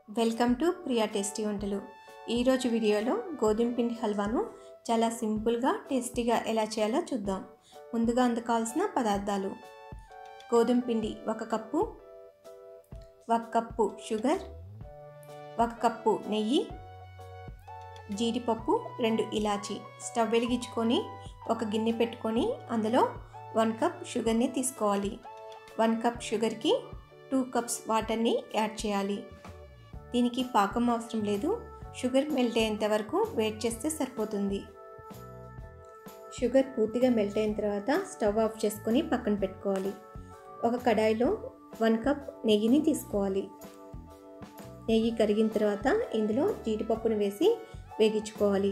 Welcome to Priya tasty వంటలు. ఈరోజు వీడియోలో గోధుమ పిండి హల్వాను చాలా సింపుల్గా టేస్టీగా ఎలా చేయాలో చూద్దాం. ముందుగా అందుకోవాల్సిన పదార్థాలు: గోధుమ పిండి 1 కప్పు, 1 కప్పు షుగర్, 1 కప్పు నెయ్యి, జీడిపప్పు, 2 ఇలాచీ. స్టవ్ వెలిగించుకొని ఒక గిన్నె పెట్టుకొని అందులో 1 కప్ షుగర్ని తీసుకోవాలి. 1 కప్ షుగర్కి 2 కప్స్ వాటర్ని యాడ్ చేయాలి. దీనికి పాకం అవసరం లేదు, షుగర్ మెల్ట్ అయ్యేంత వరకు వెయిట్ చేస్తే సరిపోతుంది. షుగర్ పూర్తిగా మెల్ట్ అయిన తర్వాత స్టవ్ ఆఫ్ చేసుకొని పక్కన పెట్టుకోవాలి. ఒక కడాయిలో 1 కప్ నెయ్యిని తీసుకోవాలి. నెయ్యి కరిగిన తర్వాత ఇందులో జీడిపప్పును వేసి వేగించుకోవాలి.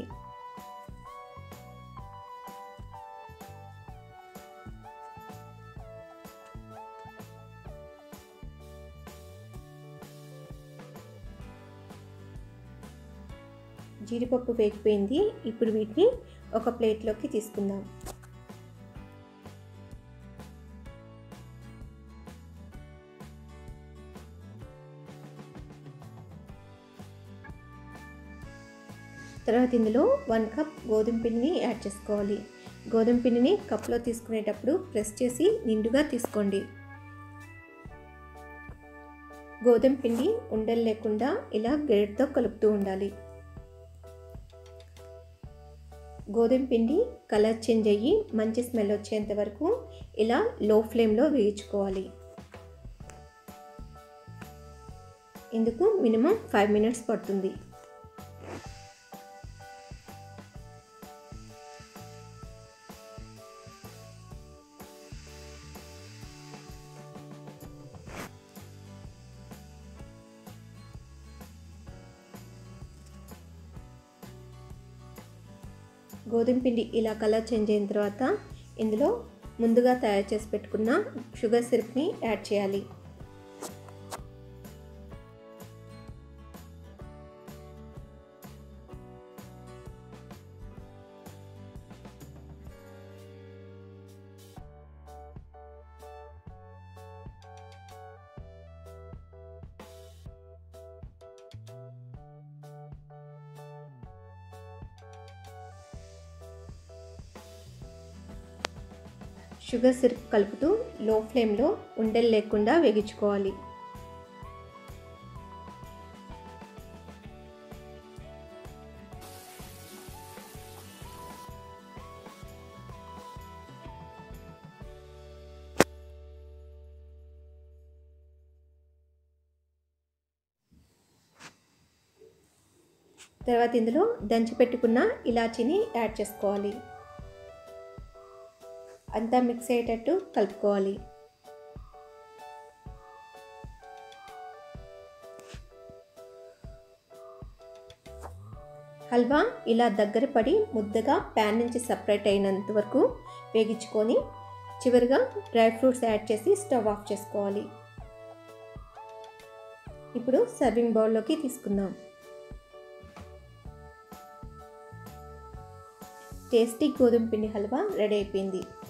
జీడిపప్పు వేగిపోయింది. ఇప్పుడు వీటిని ఒక ప్లేట్లోకి తీసుకుందాం. తర్వాత ఇందులో 1 కప్ గోధుమ పిండిని యాడ్ చేసుకోవాలి. గోధుమ పిండిని కప్లో తీసుకునేటప్పుడు ప్రెస్ చేసి నిండుగా తీసుకోండి. గోధుమ పిండి ఉండలు లేకుండా ఇలా గరిటెతో కలుపుతూ ఉండాలి. గోధుమ పిండి కలర్ చేంజ్ అయ్యి మంచి స్మెల్ వచ్చేంత వరకు ఇలా లో ఫ్లేమ్లో వేయించుకోవాలి. ఇందుకు మినిమం 5 మినిట్స్ పడుతుంది. గోధుమ పిండి ఇలా కలర్ చేంజ్ అయిన తర్వాత ఇందులో ముందుగా తయారు చేసి పెట్టుకున్న షుగర్ సిరప్ని యాడ్ చేయాలి. షుగర్ సిరప్ కలుపుతూ లో ఫ్లేమ్లో ఉండలు లేకుండా వేగించుకోవాలి. తర్వాత ఇందులో దంచి పెట్టుకున్న ఇలాచీని యాడ్ చేసుకోవాలి. అంతా మిక్స్ అయ్యేటట్టు కలుపుకోవాలి. హల్వా ఇలా దగ్గర పడి ముద్దగా ప్యాన్ నుంచి సపరేట్ అయినంత వరకు వేగించుకొని చివరిగా డ్రై ఫ్రూట్స్ యాడ్ చేసి స్టవ్ ఆఫ్ చేసుకోవాలి. ఇప్పుడు సర్వింగ్ బౌల్లోకి తీసుకుందాం. టేస్టీ గోధుమ పిండి హల్వా రెడీ అయిపోయింది.